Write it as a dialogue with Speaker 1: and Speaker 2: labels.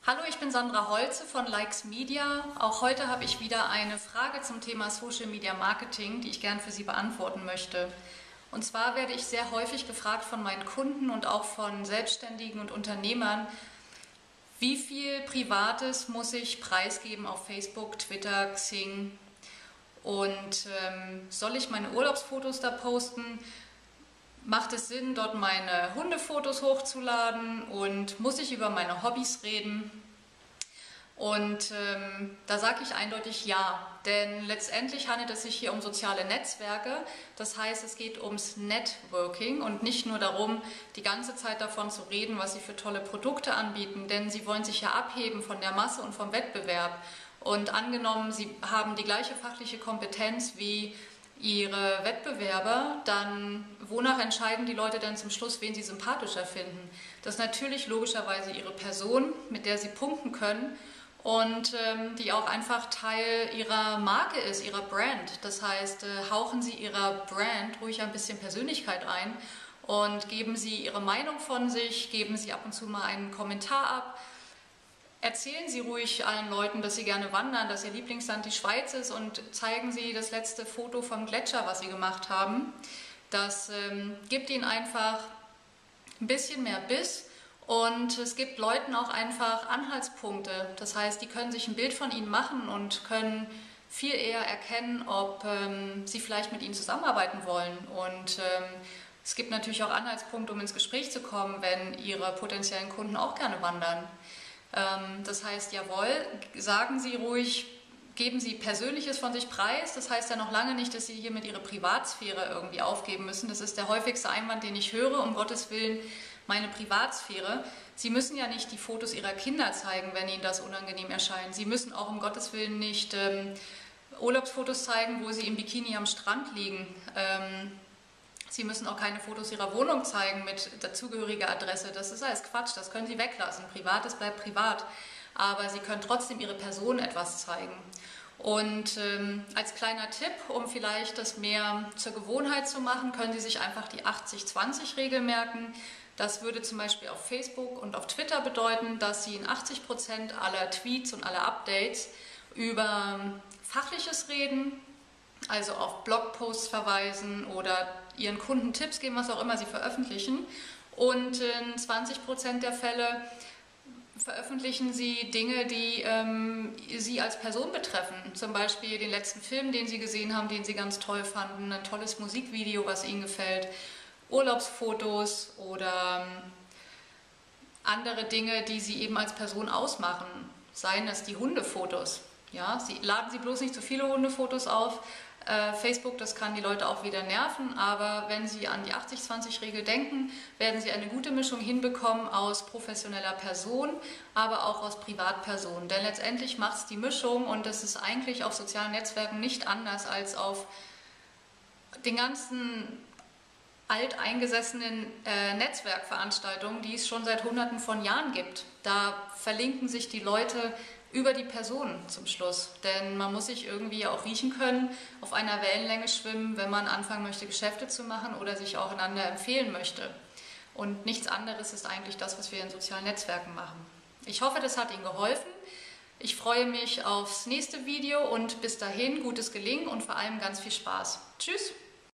Speaker 1: Hallo, ich bin Sandra Holze von Likes Media. Auch heute habe ich wieder eine Frage zum Thema Social Media Marketing, die ich gern für Sie beantworten möchte. Und zwar werde ich sehr häufig gefragt von meinen Kunden und auch von Selbstständigen und Unternehmern, wie viel Privates muss ich preisgeben auf Facebook, Twitter, Xing und soll ich meine Urlaubsfotos da posten? Macht es Sinn, dort meine Hundefotos hochzuladen und muss ich über meine Hobbys reden? Und da sage ich eindeutig ja, denn letztendlich handelt es sich hier um soziale Netzwerke. Das heißt, es geht ums Networking und nicht nur darum, die ganze Zeit davon zu reden, was sie für tolle Produkte anbieten, denn sie wollen sich ja abheben von der Masse und vom Wettbewerb. Und angenommen, sie haben die gleiche fachliche Kompetenz wie ihre Wettbewerber, dann wonach entscheiden die Leute denn zum Schluss, wen sie sympathischer finden? Das ist natürlich logischerweise ihre Person, mit der sie punkten können und die auch einfach Teil ihrer Marke ist, ihrer Brand. Das heißt, hauchen Sie Ihrer Brand ruhig ein bisschen Persönlichkeit ein und geben Sie Ihre Meinung von sich, geben Sie ab und zu mal einen Kommentar ab. Erzählen Sie ruhig allen Leuten, dass Sie gerne wandern, dass Ihr Lieblingsland die Schweiz ist und zeigen Sie das letzte Foto vom Gletscher, was Sie gemacht haben. Das gibt Ihnen einfach ein bisschen mehr Biss und es gibt Leuten auch einfach Anhaltspunkte. Das heißt, die können sich ein Bild von Ihnen machen und können viel eher erkennen, ob Sie vielleicht mit Ihnen zusammenarbeiten wollen. Und es gibt natürlich auch Anhaltspunkte, um ins Gespräch zu kommen, wenn Ihre potenziellen Kunden auch gerne wandern. Das heißt, jawohl, sagen Sie ruhig, geben Sie Persönliches von sich preis. Das heißt ja noch lange nicht, dass Sie hiermit Ihre Privatsphäre irgendwie aufgeben müssen. Das ist der häufigste Einwand, den ich höre, um Gottes Willen, meine Privatsphäre. Sie müssen ja nicht die Fotos Ihrer Kinder zeigen, wenn Ihnen das unangenehm erscheint. Sie müssen auch um Gottes Willen nicht Urlaubsfotos zeigen, wo Sie im Bikini am Strand liegen. Sie müssen auch keine Fotos Ihrer Wohnung zeigen mit dazugehöriger Adresse. Das ist alles Quatsch, das können Sie weglassen. Privates bleibt privat. Aber Sie können trotzdem Ihre Person etwas zeigen. Und als kleiner Tipp, um vielleicht das mehr zur Gewohnheit zu machen, können Sie sich einfach die 80-20-Regel merken. Das würde zum Beispiel auf Facebook und auf Twitter bedeuten, dass Sie in 80% aller Tweets und aller Updates über Fachliches reden, also auf Blogposts verweisen oder Ihren Kunden Tipps geben, was auch immer Sie veröffentlichen. Und in 20% der Fälle veröffentlichen Sie Dinge, die Sie als Person betreffen. Zum Beispiel den letzten Film, den Sie gesehen haben, den Sie ganz toll fanden, ein tolles Musikvideo, was Ihnen gefällt, Urlaubsfotos oder andere Dinge, die Sie eben als Person ausmachen. Seien es die Hundefotos. Ja, laden Sie bloß nicht zu viele Hundefotos auf. Facebook, das kann die Leute auch wieder nerven, aber wenn Sie an die 80-20-Regel denken, werden Sie eine gute Mischung hinbekommen aus professioneller Person, aber auch aus Privatperson. Denn letztendlich macht es die Mischung und das ist eigentlich auf sozialen Netzwerken nicht anders als auf den ganzen alteingesessenen Netzwerkveranstaltungen, die es schon seit Hunderten von Jahren gibt. Da verlinken sich die Leute über die Person zum Schluss. Denn man muss sich irgendwie auch riechen können, auf einer Wellenlänge schwimmen, wenn man anfangen möchte, Geschäfte zu machen oder sich auch einander empfehlen möchte. Und nichts anderes ist eigentlich das, was wir in sozialen Netzwerken machen. Ich hoffe, das hat Ihnen geholfen. Ich freue mich aufs nächste Video und bis dahin gutes Gelingen und vor allem ganz viel Spaß. Tschüss!